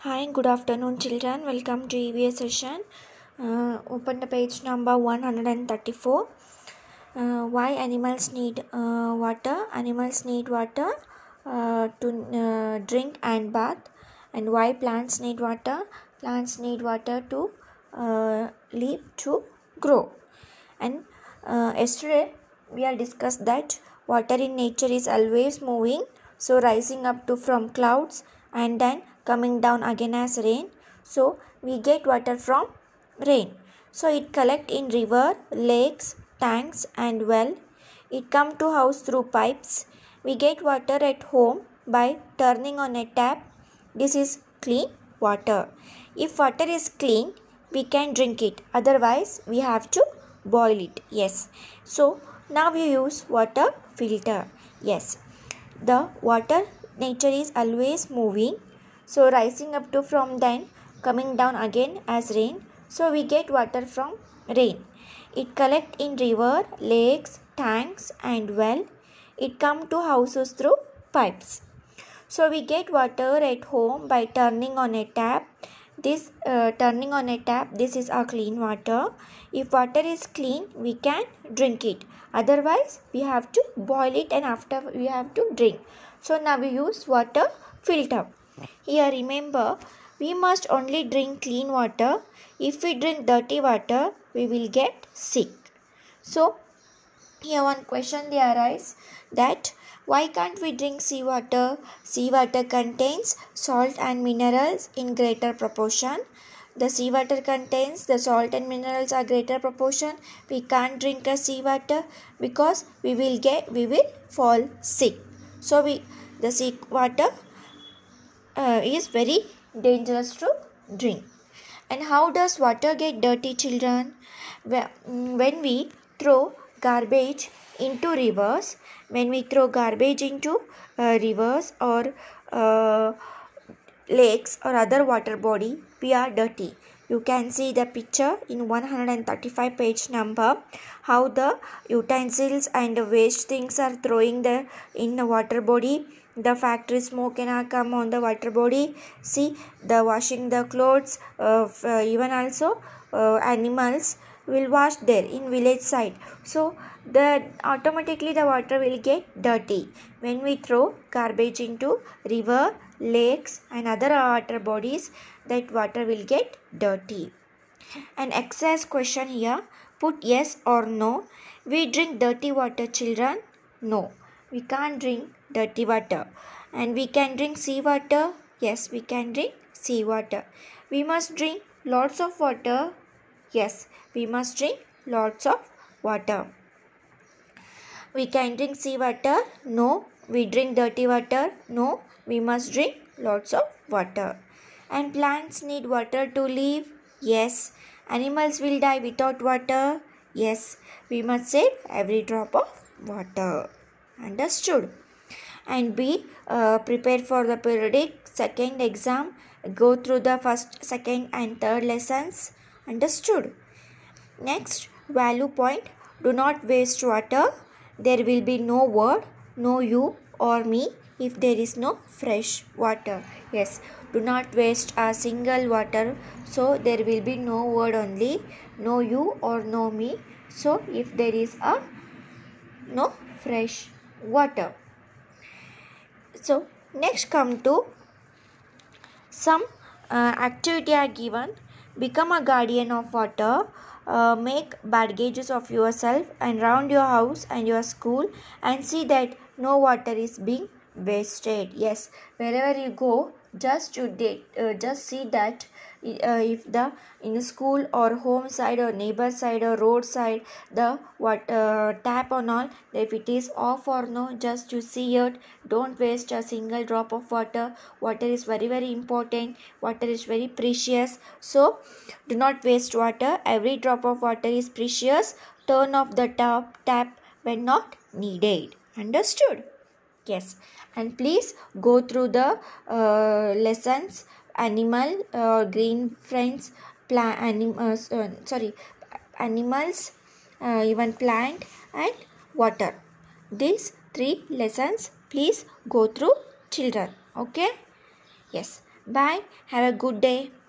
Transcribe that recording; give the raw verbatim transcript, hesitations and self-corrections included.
Hi, good afternoon, children. Welcome to E V S session. Uh, open the page number one hundred thirty-four. Uh, why animals need uh, water? Animals need water uh, to uh, drink and bath. And why plants need water? Plants need water to uh, live, to grow. And uh, yesterday we have discussed that water in nature is always moving, so rising up to from clouds and then coming down again as rain. So we get water from rain. So it collect in river, lakes, tanks and well. It come to house through pipes. We get water at home by turning on a tap. This is clean water. If water is clean, we can drink it. Otherwise, we have to boil it. Yes. So now we use water filter. Yes. The water nature is always moving. So rising up to from then coming down again as rain. So we get water from rain. It collect in river, lakes, tanks and well. It come to houses through pipes. So we get water at home by turning on a tap. This uh, turning on a tap, this is our clean water. If water is clean, we can drink it. Otherwise, we have to boil it and after we have to drink. So now we use water filter. Here remember, we must only drink clean water. If we drink dirty water, we will get sick. So here one question they arise that why can't we drink seawater? Seawater contains salt and minerals in greater proportion. The seawater contains the salt and minerals are greater proportion. We can't drink a seawater because we will get we will fall sick. So we the seawater uh, is very dangerous to drink. And how does water get dirty, children? When we throw garbage into rivers, when we throw garbage into uh, rivers or uh, lakes or other water body, we are dirty. You can see the picture in one hundred thirty-five page number, how the utensils and the waste things are throwing the in the water body. The factory smoke can come on the water body. See the washing the clothes, uh, uh, even also uh, animals will wash there in village side. So the automatically the water will get dirty. When we throw garbage into river, lakes and other water bodies, that water will get dirty. An exercise question here, put yes or no. We drink dirty water, children? No, we can't drink dirty water. And we can drink sea water? Yes, we can drink sea water. We must drink lots of water? Yes, we must drink lots of water. We can drink sea water? No. We drink dirty water? No. We must drink lots of water. And plants need water to live? Yes. Animals will die without water? Yes. We must save every drop of water. Understood? And be uh, prepared for the periodic second exam. Go through the first, second and third lessons. Understood? Next, value point. Do not waste water. There will be no word, no you or me if there is no fresh water. Yes, do not waste a single water. So there will be no word only, no you or no me. So if there is a no fresh water. So next come to some uh, activity are given. Become a guardian of water. Uh, make bad gauges of yourself and round your house and your school and see that no water is being wasted. Yes, wherever you go, just you did, uh, just see that uh, if the in school or home side or neighbor side or road side the what uh, tap on all, if it is off or no, just you see it. Don't waste a single drop of water. Water is very very important. Water is very precious. So do not waste water. Every drop of water is precious. Turn off the tap tap when not needed. Understood? Yes. And please go through the uh, lessons. Animal, uh, green friends, plant, animals. Uh, sorry, animals, uh, even plant and water. These three lessons, please go through, children. Okay? Yes. Bye. Have a good day.